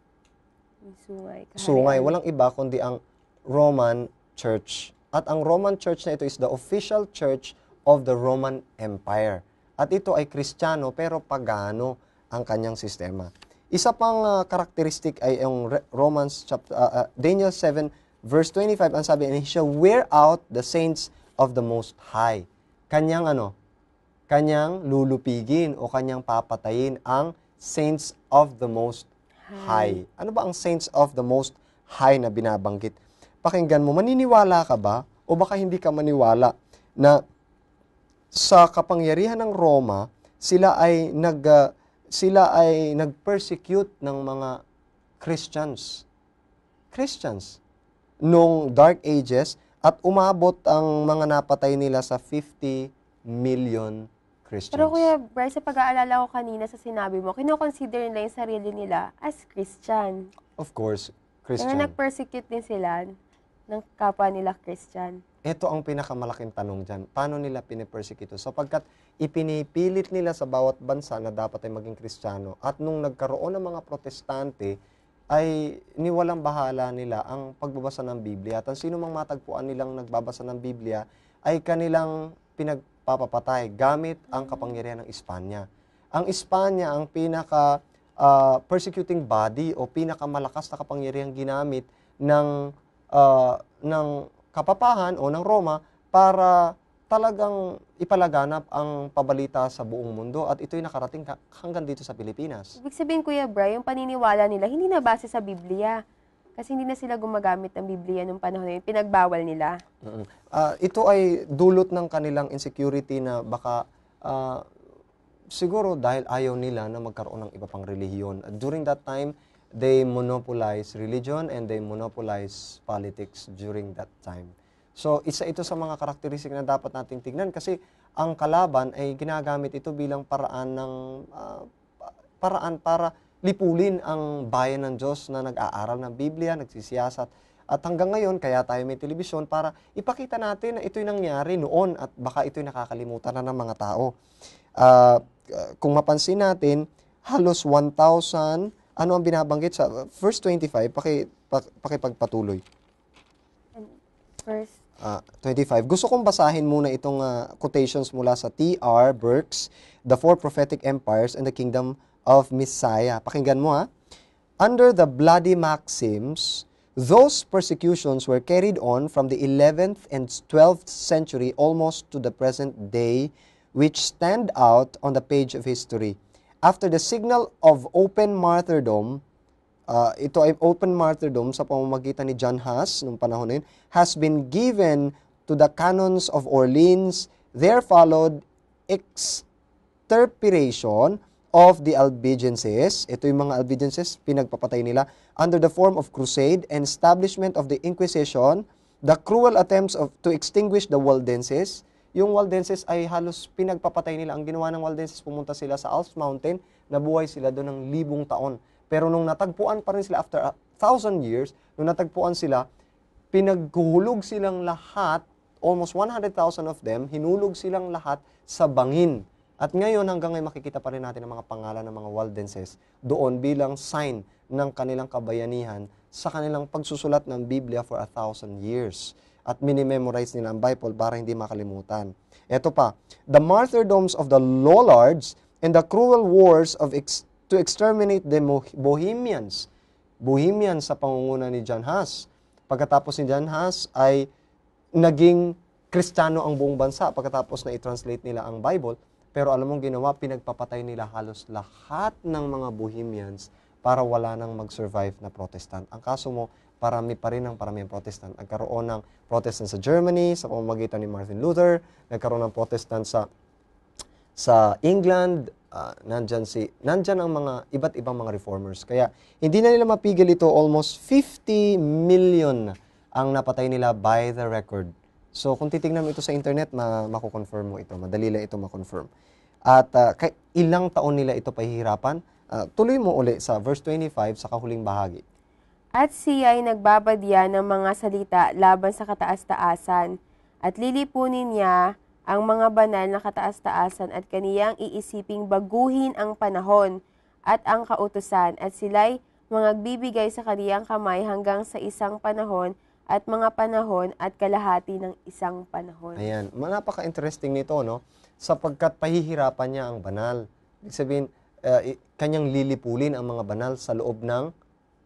sungay. Walang iba kundi ang Roman Church. At ang Roman Church na ito is the official church of the Roman Empire. At ito ay Kristiyano pero pagano ang kanyang sistema. Isa pang karakteristik ay yung Daniel 7 verse 25, ang sabi, and he shall wear out the saints of the Most High. Kanyang kanyang lulupigin o kanyang papatayin ang saints of the Most High. Ano ba ang saints of the Most High na binabanggit? Pakinggan mo, maniniwala ka ba o baka hindi ka maniwala na sa kapangyarihan ng Roma, sila ay nag-persecute ng mga Christians nung Dark Ages at umabot ang mga napatay nila sa 50 million Christians. Pero Kuya Bryce, sa pag-aalala ko kanina sa sinabi mo, kinoconsider nila yung sarili nila as Christian. Of course, Christian. Pero nag-persecute din sila ng kapwa nila Christian. Ito ang pinakamalaking tanong dyan. Paano nila pinipersecute? Sapagkat ipinipilit nila sa bawat bansa na dapat ay maging Kristiyano. At nung nagkaroon ng mga Protestante, ay niwalang bahala nila ang pagbabasa ng Biblia. At ang sino mang matagpuan nilang nagbabasa ng Biblia ay kanilang pinagpapapatay gamit ang kapangyarihan ng Espanya. Ang Espanya ang persecuting body o pinakamalakas na kapangyarihan ginamit ng kapapahan o ng Roma para talagang ipalaganap ang pabalita sa buong mundo at ito'y nakarating hanggang dito sa Pilipinas. Ibig sabihin, Kuya Bry, yung paniniwala nila hindi na base sa Biblia. Kasi hindi na sila gumagamit ng Biblia nung panahon na yun. Pinagbawal nila. Ito ay dulot ng kanilang insecurity na baka siguro dahil ayaw nila na magkaroon ng iba pang relihiyon. During that time, they monopolize religion and they monopolize politics during that time. So, isa ito sa mga karakteristik na dapat nating tignan kasi ang kalaban ay ginagamit ito bilang paraan para lipulin ang bayan ng Diyos na nag-aaral ng Biblia, nagsisiyasat. At hanggang ngayon, kaya tayo may telebisyon para ipakita natin na ito'y nangyari noon at baka ito'y nakakalimutan na ng mga tao. Kung mapansin natin, halos 1,000, ano ang binabanggit sa verse 25, pakipagpatuloy. First, 25. Gusto kong basahin muna itong quotations mula sa T.R. Burke's The Four Prophetic Empires and the Kingdom of Messiah. Pakinggan mo ha. Under the bloody maxims, those persecutions were carried on from the 11th and 12th century almost to the present day, which stand out on the page of history. After the signal of open martyrdom, ito ay open martyrdom sa pamamagitan ni John Huss noong panahon na yun, has been given to the canons of Orleans. There followed extirpation of the Albigenses. Ito yung mga Albigenses, pinagpapatay nila under the form of crusade and establishment of the Inquisition, the cruel attempts to extinguish the Waldenses. Yung Waldenses ay halos pinagpapatay nila. Ang ginawa ng Waldenses, pumunta sila sa Alps Mountain, nabuhay sila doon ng 1,000 taon. Pero nung natagpuan pa rin sila after 1,000 years, nung natagpuan sila, pinaghuhulog silang lahat, almost 100,000 of them, hinulog silang lahat sa bangin. At ngayon, hanggang ngayon, makikita pa rin natin ang mga pangalan ng mga Waldenses doon bilang sign ng kanilang kabayanihan sa kanilang pagsusulat ng Biblia for 1,000 years. At minimemorize nila ang Bible para hindi makalimutan. Ito pa, the martyrdoms of the Lollards and the cruel wars to exterminate the Bohemians. Bohemians sa pangunguna ni John Huss. Pagkatapos ni John Huss ay naging Kristiyano ang buong bansa pagkatapos na i-translate nila ang Bible. Pero alam mong ginawa, pinagpapatay nila halos lahat ng mga Bohemians para wala nang mag-survive na Protestant. Ang kaso mo, parami pa rin ang paramihan Protestant. Nagkaroon ng Protestant sa Germany, sa pamamagitan ni Martin Luther. Nagkaroon ng Protestant sa England. Nandyan ang mga iba't ibang mga reformers. Kaya hindi na nila mapigil ito. Almost 50 million ang napatay nila by the record. So, kung titignan mo ito sa internet, mako-confirm mo ito. Madali lang ito ma-confirm. At ilang taon nila ito pahihirapan? Tuloy mo uli sa verse 25 sa kahuling bahagi. At siya ay nagbabadya ng mga salita laban sa kataas-taasan, at lilipunin niya ang mga banal na kataas-taasan at kaniyang iisiping baguhin ang panahon at ang kautusan, at sila'y mangagbibigay sa kaniyang kamay hanggang sa isang panahon at mga panahon at kalahati ng isang panahon. Ayan. Napaka-interesting nito, no? Sapagkat pahihirapan niya ang banal. Ibig sabihin, kanyang lilipulin ang mga banal sa loob ng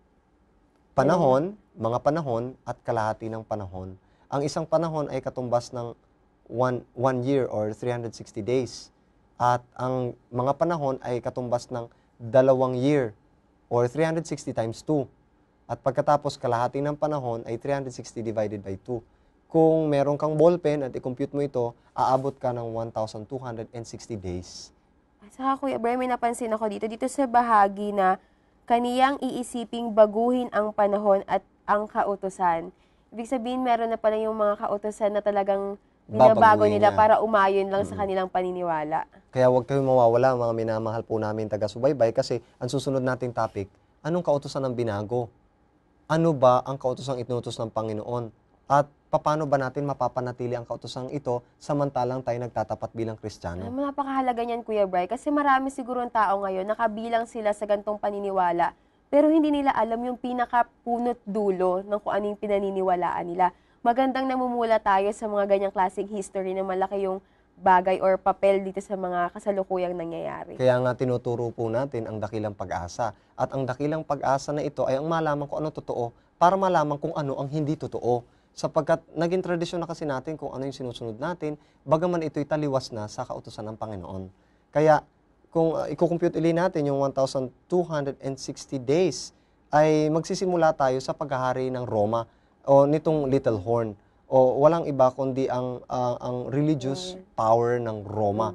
panahon, mga panahon at kalahati ng panahon. Ang isang panahon ay katumbas ng one year or 360 days. At ang mga panahon ay katumbas ng 2 year or 360 times 2. At pagkatapos kalahati ng panahon ay 360 divided by 2. Kung meron kang ballpen at i-compute mo ito, aabot ka ng 1,260 days. Saka Kuya Bryan, may napansin ako dito sa bahagi na kaniyang iisiping baguhin ang panahon at ang kautusan. Ibig sabihin, meron na pala yung mga kautusan na talagang binabago nila para umayon lang sa kanilang paniniwala. Kaya huwag kayong mawawala, mga minamahal po namin taga-subaybay, kasi ang susunod nating topic, anong kautusan ang binago? Ano ba ang kautosang inutos ng Panginoon? At paano ba natin mapapanatili ang kautosang ito samantalang tayo nagtatapat bilang Kristiyano? Napakahalaga niyan, Kuya Bryan, kasi marami siguro ang tao ngayon, nakabilang sila sa gantong paniniwala, pero hindi nila alam yung pinakapunot dulo ng kung ano yung pinaniniwalaan nila. Magandang namumula tayo sa mga ganyang klaseng history na malaki yung bagay or papel dito sa mga kasalukuyang nangyayari. Kaya nga tinuturo po natin ang dakilang pag-asa. At ang dakilang pag-asa na ito ay ang malaman kung ano totoo para malaman kung ano ang hindi totoo. Sapagkat naging tradisyon na kasi natin kung ano yung sinusunod natin, bagaman ito'y taliwas na sa kautusan ng Panginoon. Kaya kung i-compute ulit natin yung 1,260 days, ay magsisimula tayo sa paghahari ng Roma o nitong Little Horn. O walang iba kundi ang religious power ng Roma.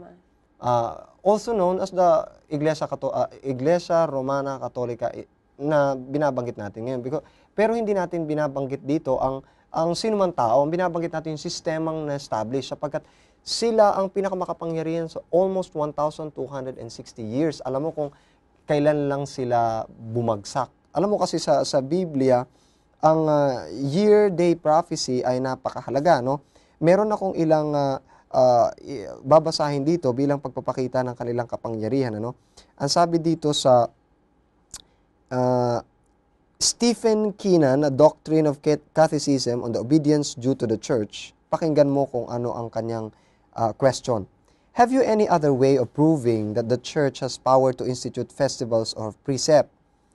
Also known as the Iglesia Romana Katolika na binabanggit natin ngayon. Pero hindi natin binabanggit dito ang sinumang tao. Ang binabanggit natin yung sistemang na-establish sapagkat sila ang pinakamakapangyarihan sa almost 1,260 years. Alam mo kung kailan lang sila bumagsak. Alam mo kasi sa Biblia, ang year-day prophecy ay napakahalaga, no? Meron akong ilang babasahin dito bilang pagpapakita ng kanilang kapangyarihan, ano? Ang sabi dito sa Stephen Keenan, A Doctrine of Catholicism on the Obedience Due to the Church. Pakinggan mo kung ano ang kanyang question. Have you any other way of proving that the church has power to institute festivals or precept?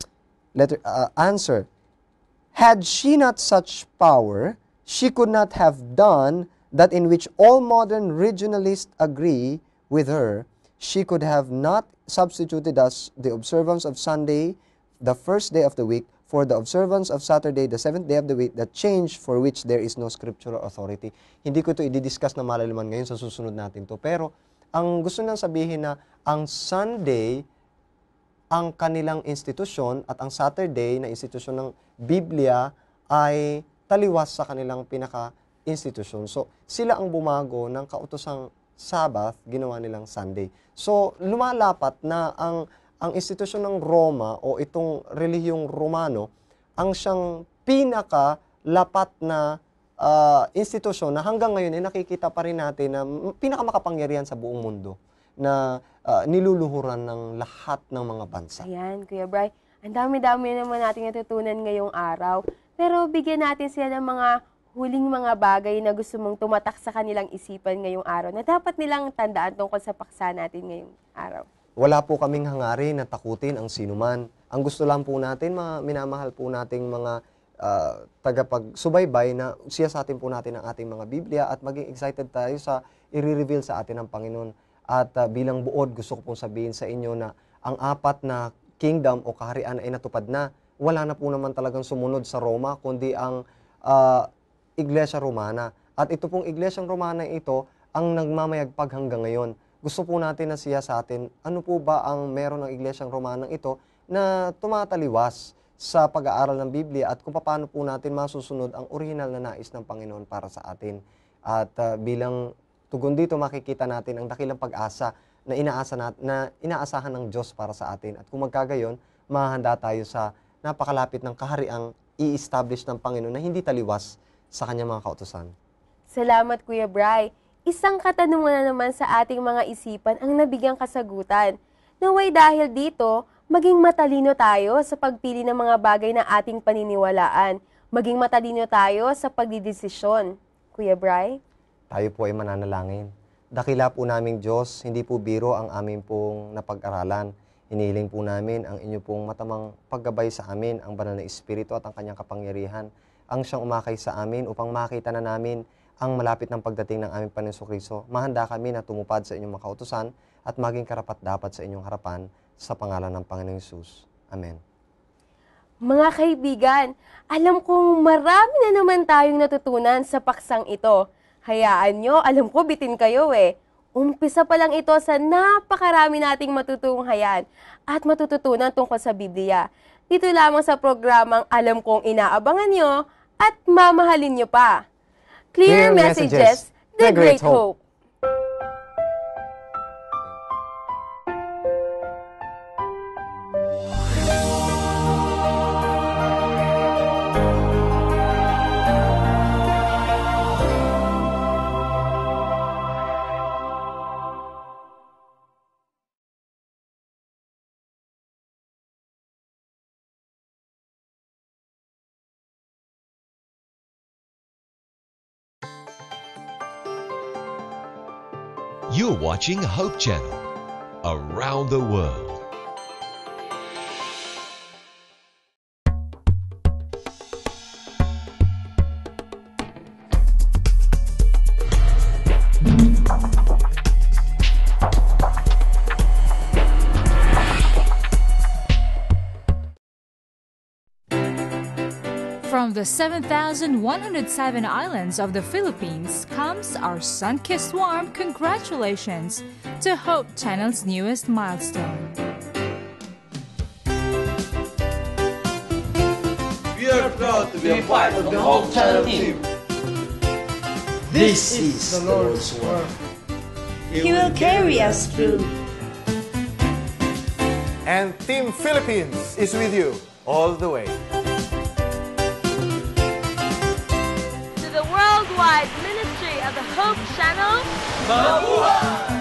Answer. Had she not such power, she could not have done that in which all modern regionalists agree with her. She could have not substituted us the observance of Sunday, the first day of the week, for the observance of Saturday, the seventh day of the week, the change for which there is no scriptural authority. Hindi ko ito i-discuss na malalaman ngayon, sa susunod natin to. Pero, ang gusto nang sabihin na, ang Sunday, ang kanilang institusyon, at ang Saturday na institusyon ng Biblia, ay taliwas sa kanilang pinaka-institusyon. So, sila ang bumago ng kautosang Sabbath, ginawa nilang Sunday. So, lumalapat na ang institusyon ng Roma o itong relihiyong Romano ang siyang pinakalapat na institusyon na hanggang ngayon ay nakikita pa rin natin na pinakamakapangyarihan sa buong mundo na niluluhuran ng lahat ng mga bansa. Ayan, Kuya Bry. Ang dami-dami naman natin natutunan ngayong araw. Pero bigyan natin sila ng mga huling mga bagay na gusto mong tumatak sa kanilang isipan ngayong araw na dapat nilang tandaan tungkol sa paksa natin ngayong araw. Wala po kaming hangarin na takutin ang sinuman. Ang gusto lang po natin, minamahal po nating mga tagapagsubaybay na siyasatin po natin ang ating mga Biblia at maging excited tayo sa i-reveal sa atin ng Panginoon. At bilang buod, gusto ko pong sabihin sa inyo na ang apat na kingdom o kaharian ay natupad na. Wala na po naman talagang sumunod sa Roma, kundi ang Iglesia Romana. At ito pong Iglesia Romana ito ang nagmamayagpag hanggang ngayon. Gusto po natin na siya sa atin, ano po ba ang meron ng Iglesyang Romanang ito na tumataliwas sa pag-aaral ng Biblia at kung paano po natin masusunod ang original na nais ng Panginoon para sa atin. At bilang tugon dito, makikita natin ang dakilang pag-asa na inaasahan ng Diyos para sa atin. At kung magkagayon, mahahanda tayo sa napakalapit ng kahariang i-establish ng Panginoon na hindi taliwas sa kanyang mga kautusan. Salamat, Kuya Bry. Isang katanungan na naman sa ating mga isipan ang nabigyang kasagutan. Naway dahil dito, maging matalino tayo sa pagpili ng mga bagay na ating paniniwalaan. Maging matalino tayo sa pagdidesisyon. Kuya Bry? Tayo po ay mananalangin. Dakila po naming Diyos, hindi po biro ang aming pong napag-aralan. Hinihiling po namin ang inyo pong matamang paggabay sa amin, ang banal na Espiritu at ang kanyang kapangyarihan, ang siyang umakay sa amin upang makita na namin ang malapit ng pagdating ng aming Panginoong Kristo. Mahanda kami na tumupad sa inyong mga kautusan at maging karapat-dapat sa inyong harapan sa pangalan ng Panginoong Hesus. Amen. Mga kaibigan, alam kong marami na naman tayong natutunan sa paksang ito. Hayaan nyo, alam ko bitin kayo eh. Umpisa pa lang ito sa napakarami nating matutunghayan at matututunan tungkol sa Biblia. Dito lamang sa programang alam kong inaabangan nyo at mamahalin nyo pa. Clear Messages, The Great Hope. You're watching Hope Channel, around the world. From the 7,107 islands of the Philippines comes our sun-kissed warm congratulations to Hope Channel's newest milestone. We are proud to be a part of the Hope Channel team. This is the Lord's work. He will carry us through. And Team Philippines is with you all the way. To the worldwide ministry of the Hope Channel, Mabuhay!